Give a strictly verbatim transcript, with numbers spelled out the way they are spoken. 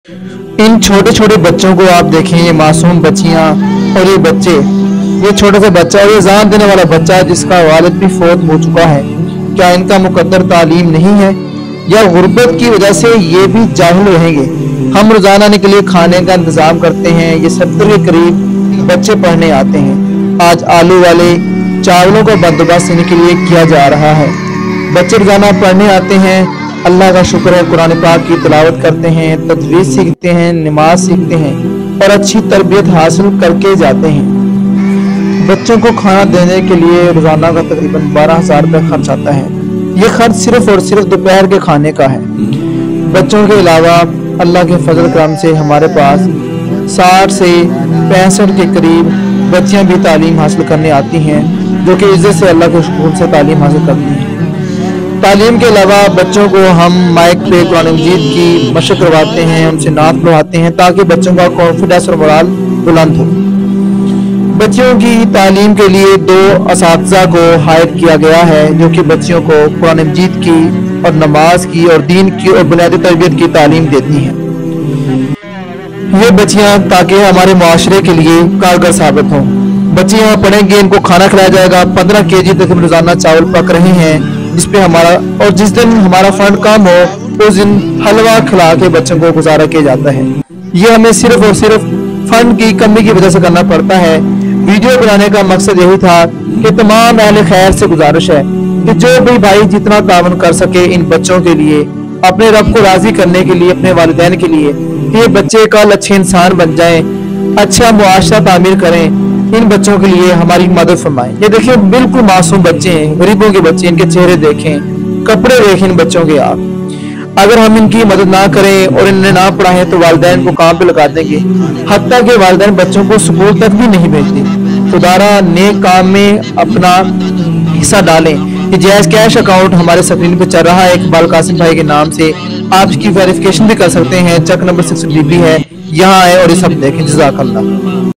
इन छोटे छोटे बच्चों को आप देखें, ये मासूम बच्चियां और ये बच्चे, ये छोटा सा बच्चा और ये जान देने वाला बच्चा जिसका वालिद भी फौत हो चुका है, क्या इनका मुकद्दर तालीम नहीं है या गुर्बत की वजह से ये भी जाहिल रहेंगे। हम रोजाना के लिए खाने का इंतजाम करते हैं, ये सत्तर के करीब बच्चे पढ़ने आते हैं। आज आलू वाले चावलों का बंदोबस्त इनके लिए किया जा रहा है। बच्चे रोजाना पढ़ने आते हैं, अल्लाह का शुक्र है, कुरान पाक की तिलावत करते हैं, तजवीज़ सीखते हैं, नमाज सीखते हैं और अच्छी तरबियत हासिल करके जाते हैं। बच्चों को खाना देने के लिए रोजाना का तकरीबन बारह हजार रुपये खर्च आता है। ये खर्च सिर्फ और सिर्फ दोपहर के खाने का है। बच्चों के अलावा अल्लाह के फजल करम से हमारे पास साठ से पैंसठ के करीब बच्चियां भी तालीम हासिल करने आती हैं, जो कि इज्जत से अल्लाह के शुक्र से तालीम हासिल करती हैं। तालीम के अलावा बच्चों को हम माइक पे कुरान मजीद की मशक करवाते हैं, उनसे नात पढ़वाते हैं ताकि बच्चों का कॉन्फिडेंस और मोराल बुलंद हो। बच्चों की तालीम के लिए दो असातिज़ा को हायर किया गया है, जो कि बच्चियों को कुरान मजीद की और नमाज की और दीन की और बुनियादी तरबियत की तालीम देती हैं। ये बच्चियां ताकि हमारे मुआशरे के लिए कारगर साबित हों। बच्चे यहाँ पढ़ेंगे, इनको खाना खिलाया जाएगा। पंद्रह के जी तक रोजाना चावल पक रहे हैं, जिसपे हमारा और जिस दिन हमारा फंड कम हो उस दिन हलवा खिला के बच्चों को गुजारा किया जाता है। ये हमें सिर्फ और सिर्फ फंड की कमी की वजह से करना पड़ता है। वीडियो बनाने का मकसद यही था कि तमाम अहले खैर से गुजारिश है कि जो भी भाई जितना तावन कर सके इन बच्चों के लिए, अपने रब को राजी करने के लिए, अपने वालिदैन के लिए, ये बच्चे कल अच्छे इंसान बन जाएं, अच्छा मुआशरा तामीर करें। इन बच्चों के लिए हमारी मदद फरमाएं। ये देखिए बिल्कुल मासूम बच्चे हैं, गरीबों के बच्चे, इनके चेहरे देखें, कपड़े देखें इन बच्चों के आप। अगर हम इनकी मदद ना करें और इन्हें ना पढ़ाएं तो वालिदैन को काम पे लगा देंगे। हत्ता के वालिदैन बच्चों को स्कूल तक भी नहीं भेजते। खुदारा नेक काम में अपना हिस्सा डालें। ये जायज कैश अकाउंट हमारे स्क्रीन पे चल रहा है इकबाल कासिम भाई के नाम से, आप इसकी वेरिफिकेशन भी कर सकते हैं। Check number six D B है, यहाँ आए और ये सब देखें। जज़ाकल्लाह।